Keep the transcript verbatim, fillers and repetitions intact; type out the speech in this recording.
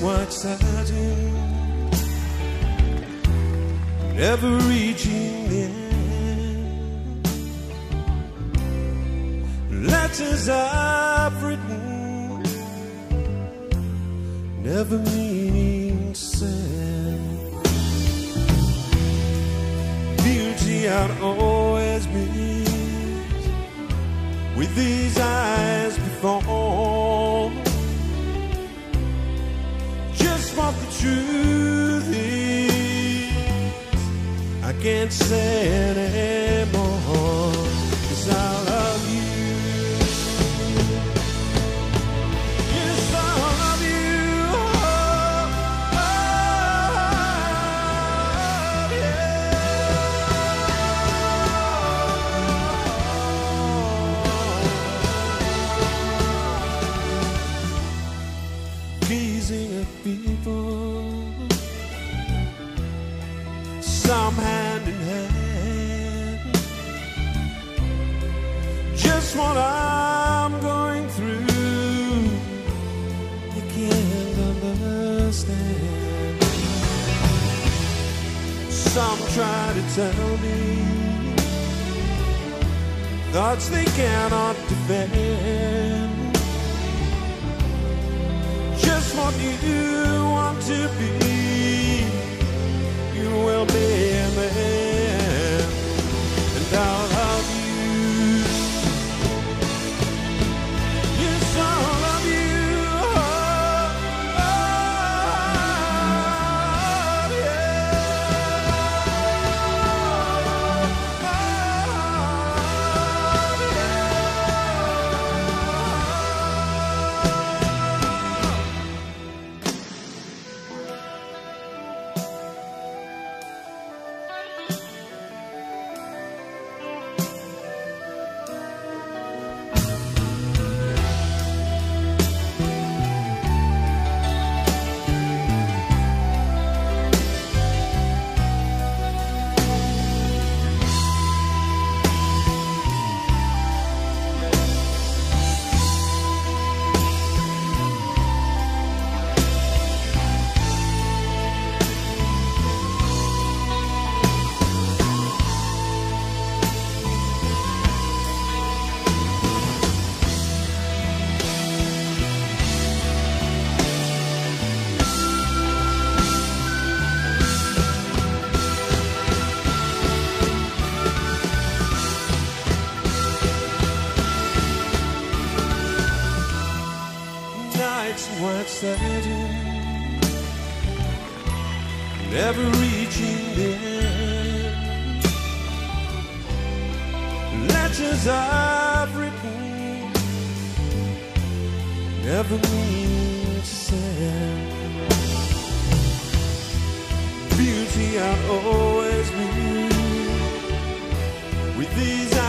white satin, never reaching the end. Letters I've written, never meaning to send. Beauty I'd always miss with these eyes before. Just what the truth is, I can't say anymore, 'cause I love you. Yes, I love you. Oh, oh, yeah. Gazing at people, some hand in hand, just what I'm going through, you can't understand. Some try to tell me thoughts they cannot defend. Just what you want to be, you will be a man, and I'll love you. Yes, I'll love you. Oh, oh, nights in white satin, never reaching the end. Letters I've written, never mean to send. Beauty I'd always be with these